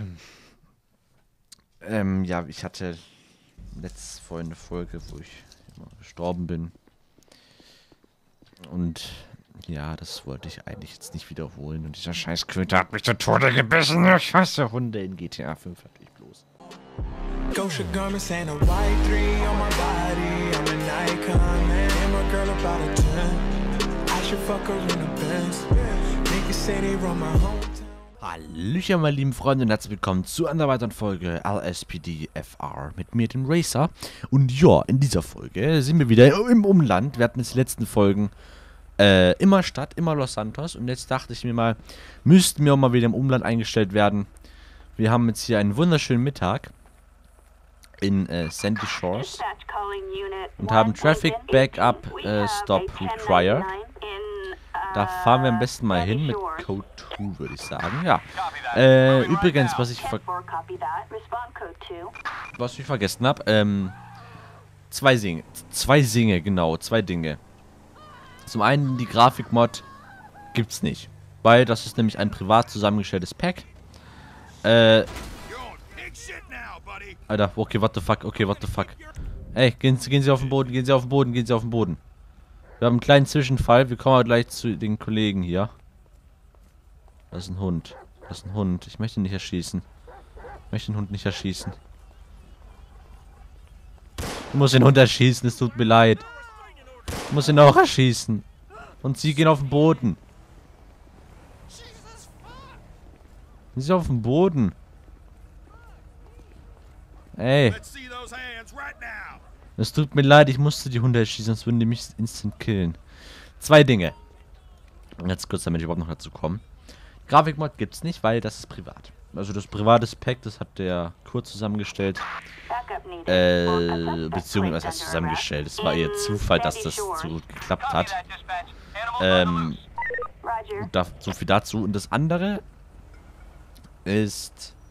Ja, ich hatte vorhin eine Folge, wo ich immer gestorben bin. Und ja, das wollte ich eigentlich jetzt nicht wiederholen. Und dieser scheiß Köter hat mich zu Tode gebissen. Ich hasse Hunde in GTA 5, wirklich bloß. Gosha garments and a white 3 on my body. I'm an icon, man. I'm a girl about a 10. I should fuck her in a Benz. Niggas say they run my hometown. Hallöchen, meine lieben Freunde, und herzlich willkommen zu einer weiteren Folge LSPD FR mit mir, dem Racer. Und ja, in dieser Folge sind wir wieder im Umland. Wir hatten jetzt die letzten Folgen immer Stadt, immer Los Santos. Und jetzt dachte ich mir mal, müssten wir auch mal wieder im Umland eingestellt werden. Wir haben jetzt hier einen wunderschönen Mittag in Sandy Shores und haben Traffic Backup Stop Require. Da fahren wir am besten mal hin mit Code 2, würde ich sagen. Ja. Übrigens, was ich vergessen habe, zwei Dinge. Zum einen, die Grafikmod gibt's nicht, weil das ist nämlich ein privat zusammengestelltes Pack. Alter, okay, what the fuck. Ey, gehen Sie auf den Boden. Wir haben einen kleinen Zwischenfall. Wir kommen aber gleich zu den Kollegen hier. Das ist ein Hund. Ich möchte ihn nicht erschießen. Den Hund nicht erschießen. Ich muss den Hund erschießen, es tut mir leid. Ich muss ihn auch erschießen. Und Sie gehen auf den Boden. Sie sind auf dem Boden. Ey. Es tut mir leid, ich musste die Hunde erschießen, sonst würden die mich instant killen. Zwei Dinge. Ganz kurz, damit ich überhaupt noch dazu komme. Grafikmod gibt's nicht, weil das ist privat. Also das privates Pack, das hat der Kurt zusammengestellt. Beziehungsweise, was heißt zusammengestellt? Es war eher Zufall, dass das so gut geklappt hat. So viel dazu. Und das andere ist,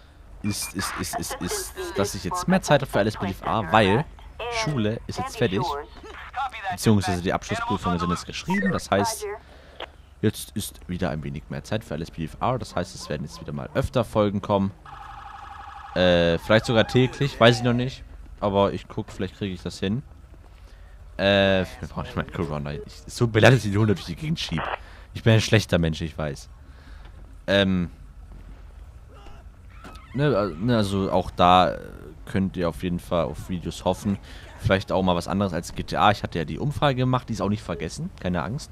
dass ich jetzt mehr Zeit habe für LSPDFA, weil Schule ist jetzt fertig. Beziehungsweise die Abschlussprüfungen sind jetzt geschrieben. Das heißt, jetzt ist wieder ein wenig mehr Zeit für LSPDFA. Das heißt, es werden jetzt wieder mal öfter Folgen kommen. Vielleicht sogar täglich, weiß ich noch nicht. Aber ich gucke, vielleicht kriege ich das hin. Wir brauchen nicht mal Corona. Es tut mir leid, dass ich die Hunde durch die Gegend schiebe. Ich bin ein schlechter Mensch, ich weiß. Also auch da könnt ihr auf jeden Fall auf Videos hoffen. Vielleicht auch mal was anderes als GTA. Ich hatte ja die Umfrage gemacht, die ist auch nicht vergessen. Keine Angst.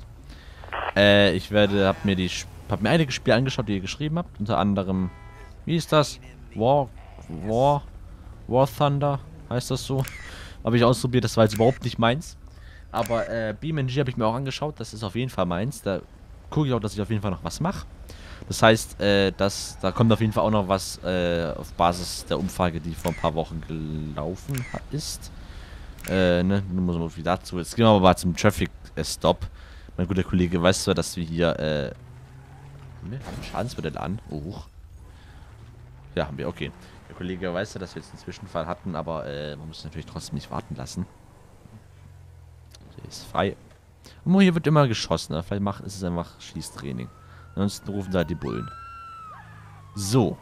Hab mir einige Spiele angeschaut, die ihr geschrieben habt. Unter anderem, wie ist das? War Thunder, heißt das so. Habe ich ausprobiert, das war jetzt überhaupt nicht meins. Aber BeamNG habe ich mir auch angeschaut, das ist auf jeden Fall meins. Da gucke ich auch, dass ich auf jeden Fall noch was mache. Das heißt, da kommt auf jeden Fall auch noch was auf Basis der Umfrage, die vor ein paar Wochen gelaufen ist. Nur muss man viel dazu. Jetzt gehen wir aber mal zum Traffic Stop. Mein guter Kollege weiß zwar, dass wir hier haben wir ein Schadensmodell an. Oh. Ja, haben wir, okay. Der Kollege weiß ja, dass wir jetzt einen Zwischenfall hatten, aber man muss natürlich trotzdem nicht warten lassen. Der ist frei. Und hier wird immer geschossen, ne? Vielleicht ist es einfach Schießtraining. Ansonsten rufen sie halt die Bullen. So.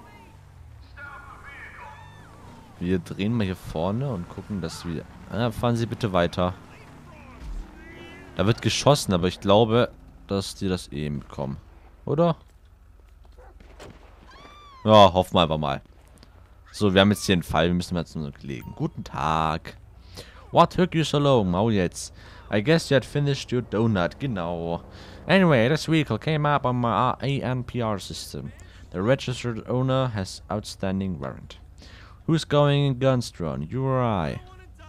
Wir drehen mal hier vorne und gucken, dass wir... fahren Sie bitte weiter. Da wird geschossen, aber ich glaube, dass die das eh bekommen. Oder? Ja, hoffen wir einfach mal. So, wir haben jetzt hier einen Fall. Wir müssen mal zu unseren Kollegen. Guten Tag. What took you so long? Maul jetzt. I guess you had finished your donut. Genau. Anyway, this vehicle came up on my ANPR system. The registered owner has outstanding warrant. Who's going in guns drawn? You or I?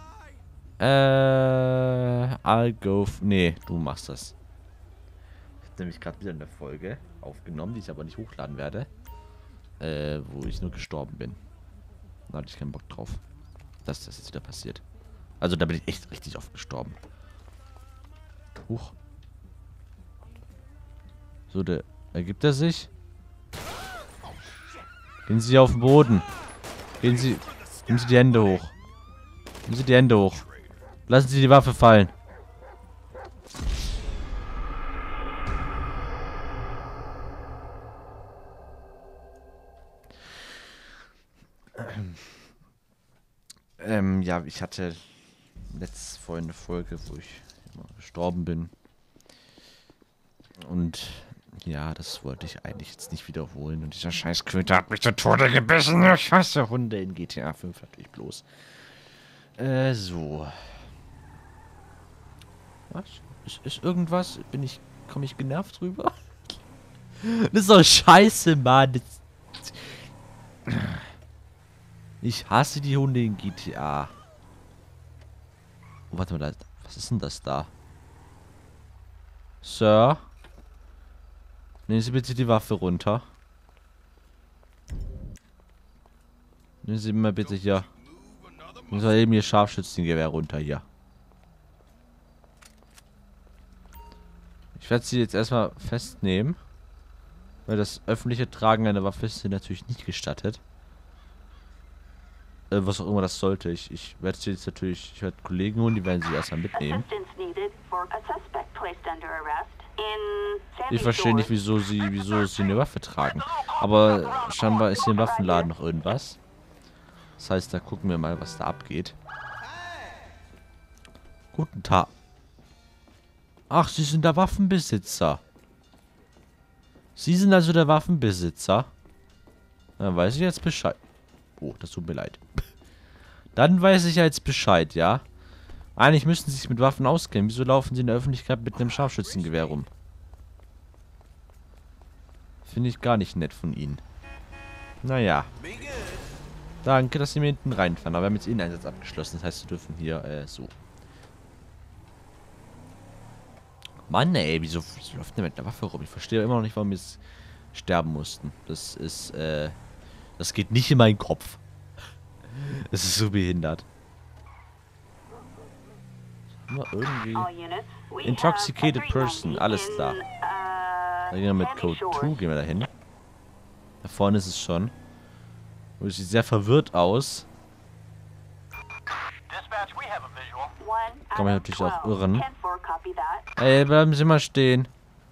I'll go... Nee, du machst das. Ich habe nämlich gerade wieder eine Folge aufgenommen, die ich aber nicht hochladen werde. Wo ich nur gestorben bin. Da hatte ich keinen Bock drauf. Dass das jetzt wieder passiert. Also da bin ich echt richtig oft gestorben. Huch. So, der ergibt er sich. Gehen Sie auf den Boden. Nehmen Sie die Hände hoch. Nehmen Sie die Hände hoch. Lassen Sie die Waffe fallen. Ja, ich hatte vorhin eine Folge, wo ich immer gestorben bin. Und ja, das wollte ich eigentlich jetzt nicht wiederholen. Und dieser scheiß Köter hat mich zu Tode gebissen. Ich hasse Hunde in GTA 5 natürlich bloß. So. Was? Ist irgendwas? Komme ich genervt rüber? Das ist doch scheiße, Mann. Ich hasse die Hunde in GTA. Oh, warte mal, was ist denn das da? Sir? Nehmen Sie bitte die Waffe runter. Nehmen Sie mal bitte hier. Nehmen Sie eben Ihr Scharfschützengewehr runter hier. Ich werde Sie jetzt erstmal festnehmen. Weil das öffentliche Tragen einer Waffe ist hier natürlich nicht gestattet. Was auch immer das sollte. Ich werde sie jetzt natürlich... Ich werde Kollegen holen, die werden sie erstmal mitnehmen. Ich verstehe nicht, wieso sie eine Waffe tragen. Aber scheinbar ist hier im Waffenladen noch irgendwas. Das heißt, da gucken wir mal, was da abgeht. Guten Tag. Ach, Sie sind der Waffenbesitzer. Sie sind also der Waffenbesitzer. Dann weiß ich jetzt Bescheid. Oh, das tut mir leid. Dann weiß ich ja jetzt Bescheid, ja? Eigentlich müssten Sie sich mit Waffen auskennen. Wieso laufen Sie in der Öffentlichkeit mit einem Scharfschützengewehr rum? Finde ich gar nicht nett von Ihnen. Naja. Danke, dass Sie mir hinten reinfahren. Aber wir haben jetzt Inneneinsatz abgeschlossen. Das heißt, Sie dürfen hier, so. Mann, ey, wieso läuft der mit der Waffe rum? Ich verstehe immer noch nicht, warum wir jetzt sterben mussten. Das ist, das geht nicht in meinen Kopf. Das ist so behindert. Irgendwie. Intoxicated Person, alles klar. Da gehen wir mit Code 2, gehen wir da hin. Da vorne ist es schon. Oh, sieht sehr verwirrt aus. Kann man natürlich auch irren. Ey, bleiben Sie mal stehen.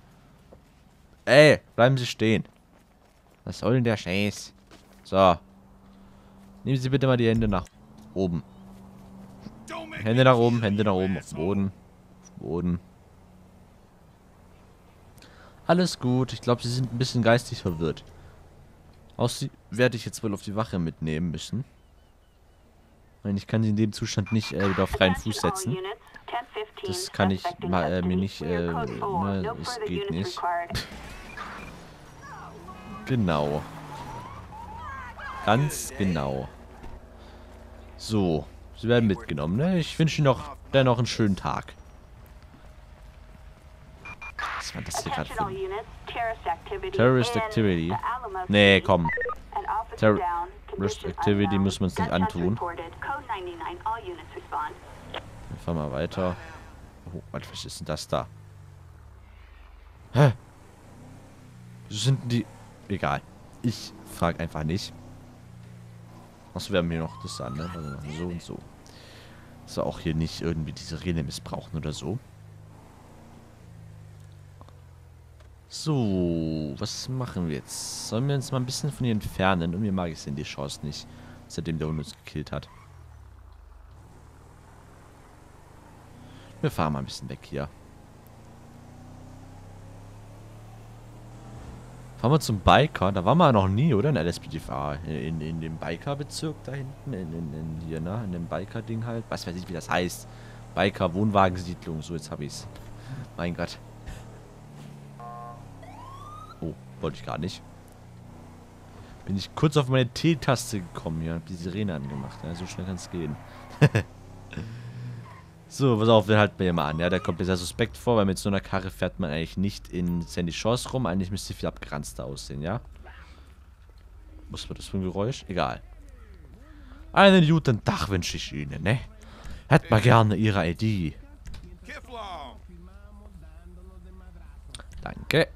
Ey, bleiben Sie stehen. Was soll denn der Scheiß? So. Nehmen Sie bitte mal die Hände nach oben. Hände nach oben, auf den Boden. Auf den Boden. Alles gut. Ich glaube, Sie sind ein bisschen geistig verwirrt. Werde ich jetzt wohl auf die Wache mitnehmen müssen. Nein, ich kann Sie in dem Zustand nicht wieder auf freien Fuß setzen. Das kann ich mir nicht, ne, es geht nicht. Genau. Ganz genau. So, Sie werden mitgenommen, ne? Ich wünsche Ihnen dennoch einen schönen Tag. Was war das hier gerade für Terrorist Activity? Nee, komm. Terrorist Activity müssen wir uns nicht antun. Wir fahren mal weiter. Oh, was ist denn das da? Hä? Wieso sind denn die... Egal. Ich frage einfach nicht. Achso, wir haben hier noch das an, ne? Also so und so. So, auch hier nicht irgendwie diese Rede missbrauchen oder so. So, was machen wir jetzt? Sollen wir uns mal ein bisschen von ihr entfernen? Irgendwie mag ich die Chance nicht, seitdem der Hund uns gekillt hat. Wir fahren mal ein bisschen weg hier. Fahren wir zum Biker. Da waren wir noch nie, oder? In LSPDFA. In dem Biker-Bezirk da hinten. Hier, ne? In dem Biker-Ding halt. Was weiß ich, wie das heißt. Biker-Wohnwagensiedlung. So, jetzt habe ich's. Mein Gott. Oh, wollte ich gar nicht. Bin ich kurz auf meine T-Taste gekommen hier. Hab die Sirene angemacht. Ja, so schnell kann es gehen. So, pass auf, den halten wir hier mal an. Ja, der kommt mir sehr suspekt vor, weil mit so einer Karre fährt man eigentlich nicht in Sandy Shores rum. Eigentlich müsste viel abgeranzter aussehen, ja? Was war das für ein Geräusch? Egal. Einen guten Tag wünsche ich Ihnen, ne? Hätt mal gerne Ihre ID. Danke.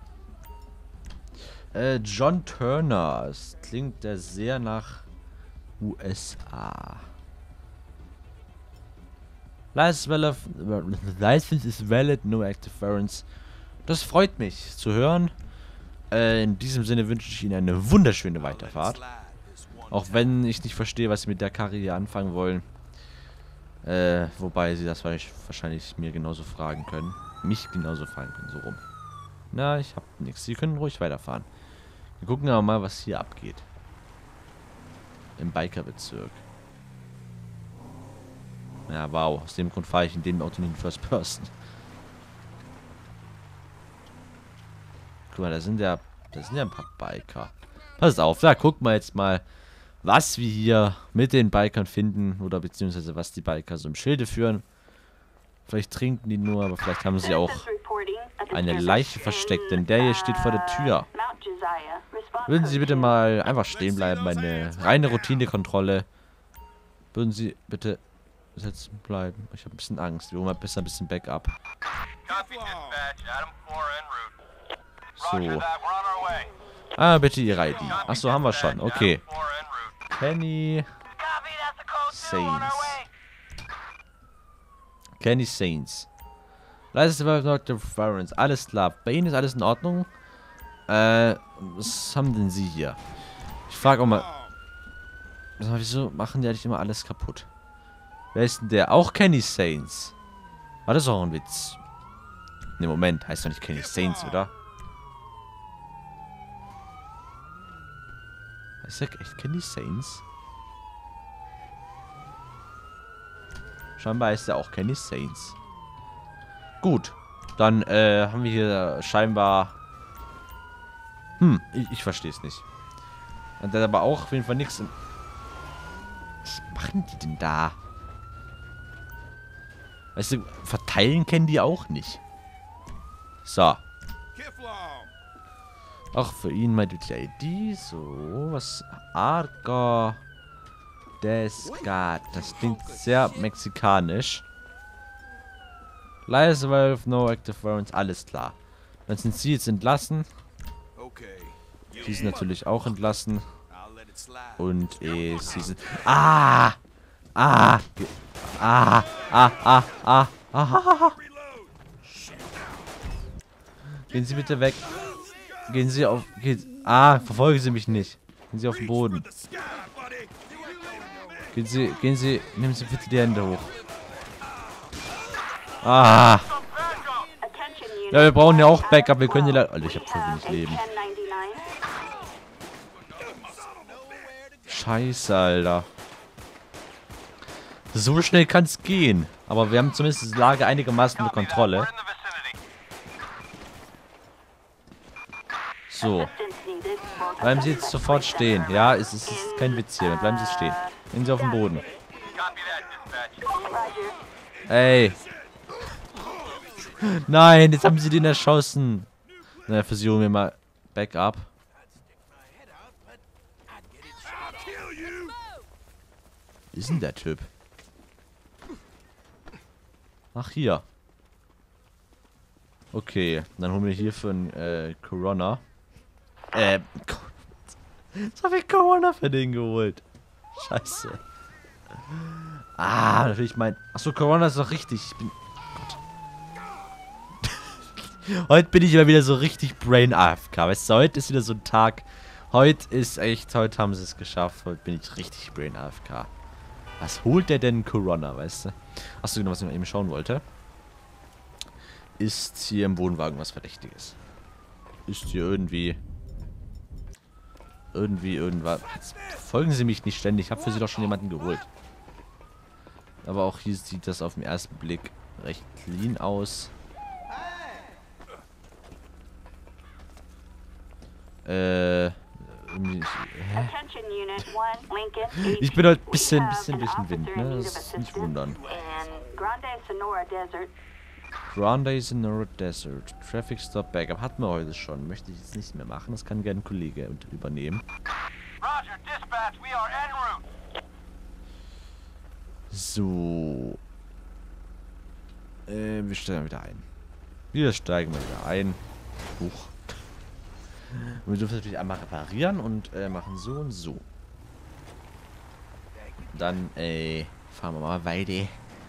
John Turner. Das klingt ja sehr nach USA. License is valid, no active warrants. Das freut mich zu hören. In diesem Sinne wünsche ich Ihnen eine wunderschöne Weiterfahrt. Auch wenn ich nicht verstehe, was Sie mit der Karre hier anfangen wollen. Wobei sie das wahrscheinlich mir genauso fragen können. Mich genauso fragen können, so rum. Na, ich hab nichts. Sie können ruhig weiterfahren. Wir gucken aber mal, was hier abgeht. Im Bikerbezirk. Ja, wow. Aus dem Grund fahre ich in dem Auto nicht in First Person. Guck mal, da sind ja ein paar Biker. Pass auf, da gucken wir jetzt mal, was wir hier mit den Bikern finden. Oder beziehungsweise was die Biker so im Schilde führen. Vielleicht trinken die nur, aber vielleicht haben sie auch eine Leiche versteckt. Denn der hier steht vor der Tür. Würden Sie bitte mal einfach stehen bleiben. Eine reine Routinekontrolle. Würden Sie bitte sitzen bleiben. Ich habe ein bisschen Angst. Wir holen mal besser ein bisschen Backup. So. Ah, bitte Ihre ID. Achso, haben wir schon. Okay. Kenny Saints. Kenny Saints. Leise Dr. Florence. Alles klar. Bei Ihnen ist alles in Ordnung? Was haben denn Sie hier? Ich frage auch mal. Wieso machen die eigentlich immer alles kaputt? Wer ist denn der? Auch Kenny Saints. War das auch ein Witz? Ne, Moment. Heißt doch nicht Kenny Saints, oder? Heißt der echt Kenny Saints? Scheinbar heißt er auch Kenny Saints. Gut. Dann haben wir hier scheinbar... ich verstehe es nicht. Und dann aber auch auf jeden Fall nichts... Was machen die denn da? Weißt du, verteilen kennen die auch nicht. So. Auch für ihn mal die ID. So, was? Arca Descat. Das klingt sehr mexikanisch. Leise Valve, no active warrants, alles klar. Dann sind sie jetzt entlassen. Sie sind natürlich auch entlassen. Und sie sind... Gehen Sie bitte weg. Gehen Sie auf... verfolgen Sie mich nicht. Gehen Sie auf den Boden. Gehen Sie... Nehmen Sie bitte die Hände hoch. Ja, wir brauchen ja auch Backup. Wir können die... Alter, ich hab voll wenig Leben. Scheiße, Alter. So schnell kann es gehen. Aber wir haben zumindest die Lage einigermaßen unter Kontrolle. So. Bleiben Sie jetzt sofort stehen. Ja, es ist kein Witz hier. Bleiben Sie stehen. Gehen Sie auf den Boden. Ey. Nein, jetzt haben Sie den erschossen. Na, versuchen wir mal Backup. Wie ist denn der Typ? Ach, hier. Okay, dann holen wir hier für einen Corona. Jetzt habe ich Corona für den geholt. Scheiße. Natürlich mein... Achso, Corona ist doch richtig. Ich bin... Gott. Heute bin ich mal wieder so richtig Brain AFK. Weißt du, heute ist wieder so ein Tag. Heute ist echt... Heute haben sie es geschafft. Heute bin ich richtig Brain AFK. Was holt der denn Corona, weißt du? Achso, genau, was ich mal eben schauen wollte. Ist hier im Wohnwagen was Verdächtiges? Ist hier irgendwie... irgendwas... Jetzt folgen Sie mich nicht ständig. Ich habe für Sie doch schon jemanden geholt. Aber auch hier sieht das auf den ersten Blick recht clean aus. Ich bin halt ein bisschen durch den Wind, ne? Das ist nicht wundern. Grande Sonora Desert. Traffic Stop Backup. Hatten wir heute schon. Möchte ich jetzt nicht mehr machen. Das kann gerne ein Kollege übernehmen. So. Wir steigen wieder ein. Wir steigen wieder ein. Huch. Und wir dürfen natürlich einmal reparieren und machen so und so. Dann, fahren wir mal weiter.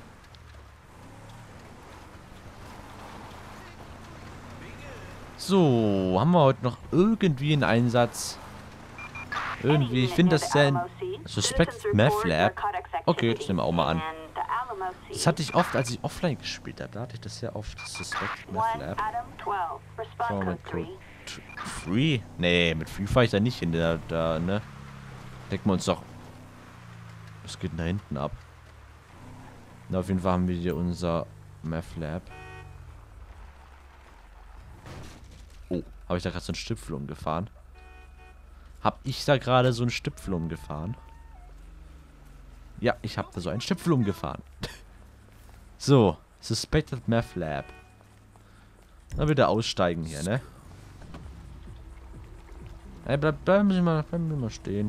So, haben wir heute noch irgendwie einen Einsatz? Irgendwie, ich finde das sehr... Suspect Meth Lab. Okay, das nehmen wir auch mal an. Das hatte ich oft, als ich offline gespielt habe. Da hatte ich das sehr oft. Suspected Meth Lab. Schauen wir mit Code 3? Nee, mit 3 fahre ich da nicht hin. Da, ne? Denken wir uns doch. Was geht denn da hinten ab? Na, auf jeden Fall haben wir hier unser Meth Lab. Oh, habe ich da gerade so einen Stüpfel umgefahren? Hab ich da gerade so einen Stüpfel umgefahren? Ja, ich habe da so einen Stüpfel umgefahren. So, Suspected Meth Lab. Dann wieder aussteigen hier, ne? Ey, bleiben Sie mal stehen.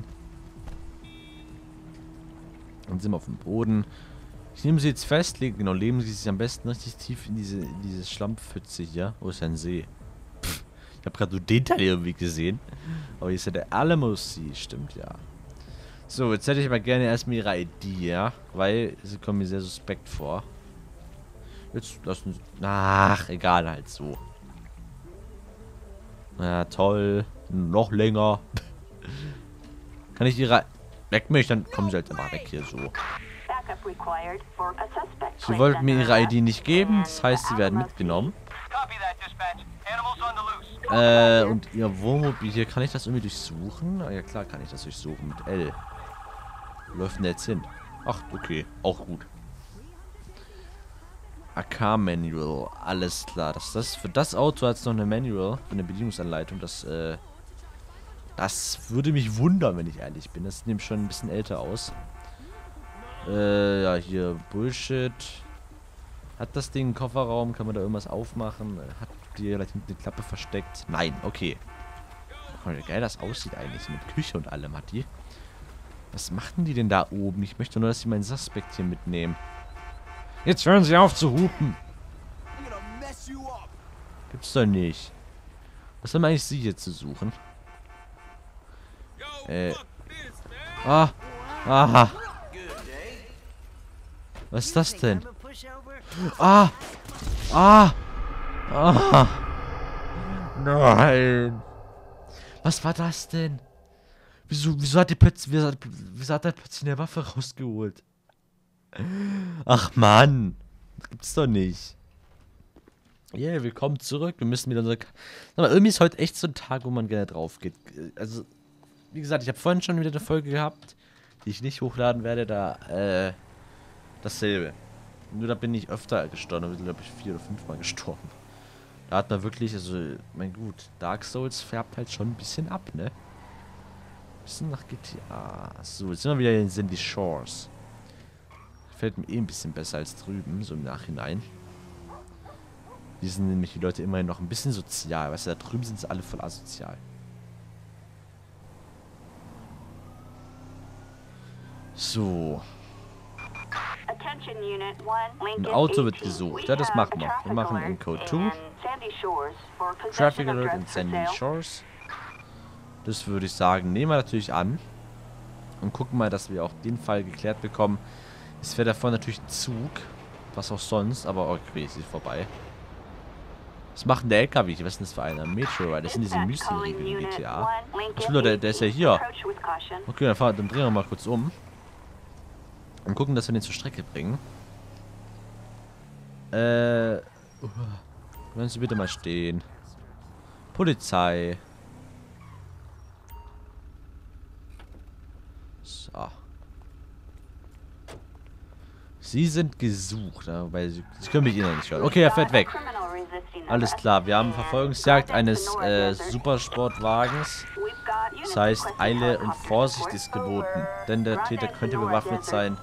Dann sind wir auf dem Boden. Ich nehme Sie jetzt fest, genau, legen Sie sich am besten richtig tief in diese Schlammpfütze hier. Wo ist ein See? Pff, ich habe gerade nur den Teil irgendwie gesehen. Aber hier ist ja der Alamos See, stimmt ja. So, jetzt hätte ich aber gerne erstmal Ihre ID, ja? Weil Sie kommen mir sehr suspekt vor. Jetzt lassen Sie... Ach, egal, halt so. Na toll. Noch länger. Kann ich Ihre... Weg mich, dann kommen Sie halt einfach weg hier so. Sie wollten mir Ihre ID nicht geben, das heißt, Sie werden mitgenommen. Und Ihr Wohnmobil hier, kann ich das irgendwie durchsuchen? Ah, ja klar kann ich das durchsuchen mit L. Wo läuft denn jetzt hin? Ach, okay, auch gut. AK-Manual, alles klar. Für das Auto hat es noch eine Manual, eine Bedienungsanleitung. Das würde mich wundern, wenn ich ehrlich bin. Das sieht nämlich schon ein bisschen älter aus. Ja, hier Bullshit. Hat das Ding einen Kofferraum? Kann man da irgendwas aufmachen? Hat die vielleicht eine Klappe versteckt? Nein, okay. Guck mal, wie geil das aussieht eigentlich. Mit Küche und allem hat die. Was machten die denn da oben? Ich möchte nur, dass sie meinen Suspekt hier mitnehmen. Jetzt hören Sie auf zu hupen. Gibt's doch nicht. Was haben eigentlich Sie hier zu suchen? Aha. Was ist das denn? Nein. Was war das denn? Wieso hat er plötzlich eine Waffe rausgeholt? Ach Mann. Das gibt's doch nicht. Yeah, willkommen zurück. Wir müssen wieder unser... Aber irgendwie ist heute echt so ein Tag, wo man gerne drauf geht. Also, wie gesagt, ich habe vorhin schon wieder eine Folge gehabt, die ich nicht hochladen werde, da, dasselbe. Nur da bin ich öfter gestorben, da bin ich, glaube ich, 4 oder 5 Mal gestorben. Da hat man wirklich, also, mein gut, Dark Souls färbt halt schon ein bisschen ab, ne? Bisschen nach GTA. So, jetzt sind wir wieder in Sandy Shores. Gefällt mir eh ein bisschen besser als drüben, so im Nachhinein. Hier sind nämlich die Leute immerhin noch ein bisschen sozial. Weißt du, da drüben sind sie alle voll asozial. So. Ein Auto wird gesucht. Ja, das machen wir. Wir machen in Code 2. Traffic Alert in Sandy Shores. Das würde ich sagen, nehmen wir natürlich an. Und gucken mal, dass wir auch den Fall geklärt bekommen. Es wäre davor natürlich ein Zug. Was auch sonst, aber okay, es ist vorbei. Was macht denn der LKW? Was ist denn das für einer? Meteorite. Das sind diese Müsli-Riegel in GTA. Was will der ist ja hier. Okay, dann drehen wir mal kurz um. Und gucken, dass wir den zur Strecke bringen. Können Sie bitte mal stehen. Polizei. So. Sie sind gesucht, weil Sie können mich eh noch nicht hören. Okay, er fährt weg. Alles klar, wir haben Verfolgungsjagd eines Supersportwagens. Das heißt, Eile und Vorsicht ist geboten, denn der Täter könnte bewaffnet sein.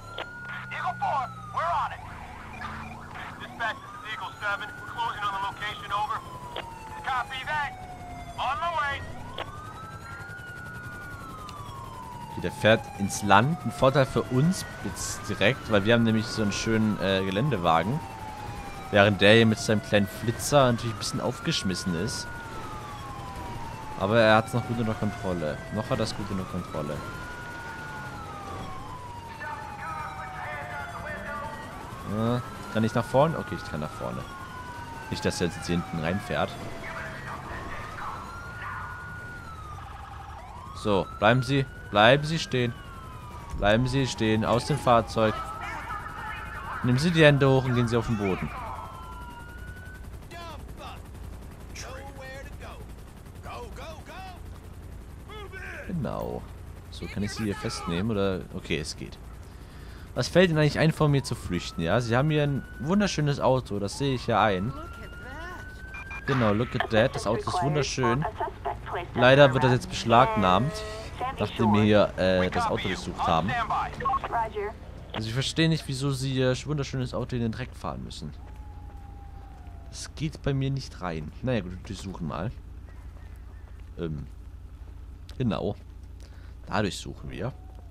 Okay, der fährt ins Land. Ein Vorteil für uns jetzt direkt, weil wir haben nämlich so einen schönen Geländewagen. Während der hier mit seinem kleinen Flitzer natürlich ein bisschen aufgeschmissen ist. Aber er hat es noch gut unter Kontrolle. Noch hat er es gut unter Kontrolle. Ja, kann ich nach vorne? Okay, ich kann nach vorne. Nicht, dass er jetzt hier hinten reinfährt. So, bleiben Sie stehen. Bleiben Sie stehen, aus dem Fahrzeug. Nehmen Sie die Hände hoch und gehen Sie auf den Boden. Genau. So, kann ich Sie hier festnehmen oder... Okay, es geht. Was fällt Ihnen eigentlich ein, von mir zu flüchten, ja? Sie haben hier ein wunderschönes Auto, das sehe ich ja ein. Genau, look at that. Das Auto ist wunderschön. Leider wird das jetzt beschlagnahmt, nachdem wir hier das Auto durchsucht haben. Also ich verstehe nicht, wieso Sie Ihr wunderschönes Auto in den Dreck fahren müssen. Das geht bei mir nicht rein. Naja gut, wir durchsuchen mal. Genau. Da durchsuchen wir.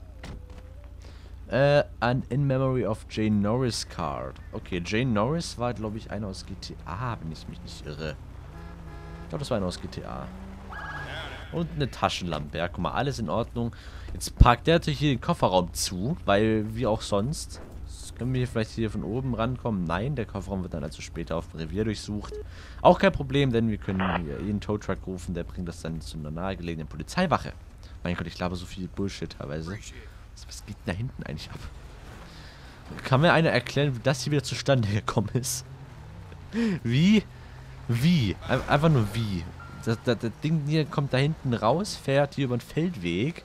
An In Memory of Jane Norris Card. Okay, Jane Norris war, glaube ich, einer aus GTA, wenn ich mich nicht irre. Ich glaube, das war einer aus GTA. Und eine Taschenlampe. Ja, guck mal, alles in Ordnung. Jetzt parkt der natürlich hier den Kofferraum zu, weil wie auch sonst. Können wir hier vielleicht hier von oben rankommen? Nein, der Kofferraum wird dann also später auf dem Revier durchsucht. Auch kein Problem, denn wir können hier einen Towtruck rufen, der bringt das dann zu einer nahegelegenen Polizeiwache. Mein Gott, ich glaube so viel Bullshit teilweise. Was geht denn da hinten eigentlich ab? Kann mir einer erklären, wie das hier wieder zustande gekommen ist? Wie? Wie? Einfach nur wie? Das Ding hier kommt da hinten raus, fährt hier über den Feldweg.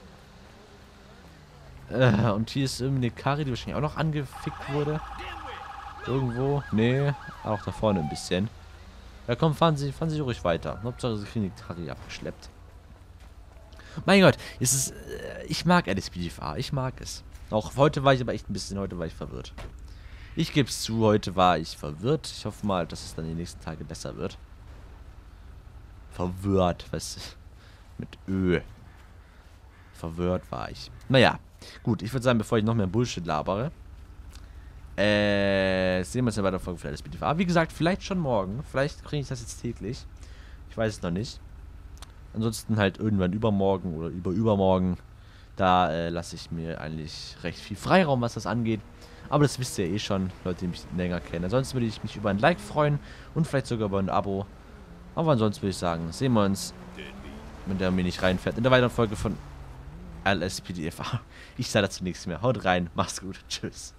Und hier ist irgendwie eine Karre, die wahrscheinlich auch noch angefickt wurde. Irgendwo. Nee, auch da vorne ein bisschen. Ja komm, fahren Sie ruhig weiter. Hauptsache, Sie kriegen die Karre abgeschleppt. Mein Gott, es ist, ich mag LSPDFA, ich mag es. Auch heute war ich aber echt ein bisschen, heute war ich verwirrt. Ich gebe es zu, heute war ich verwirrt. Ich hoffe mal, dass es dann die nächsten Tage besser wird. Verwirrt, was mit Ö. Verwirrt war ich. Naja, gut, ich würde sagen, bevor ich noch mehr Bullshit labere, sehen wir uns ja bei der Folge für LSPDFA. Wie gesagt, vielleicht schon morgen. Vielleicht kriege ich das jetzt täglich. Ich weiß es noch nicht. Ansonsten halt irgendwann übermorgen oder übermorgen. Da lasse ich mir eigentlich recht viel Freiraum, was das angeht. Aber das wisst ihr eh schon, Leute, die mich länger kennen. Ansonsten würde ich mich über ein Like freuen und vielleicht sogar über ein Abo. Aber ansonsten würde ich sagen, sehen wir uns, wenn der mir nicht reinfährt, in der weiteren Folge von LSPDFA. Ich sage dazu nichts mehr. Haut rein, macht's gut, tschüss.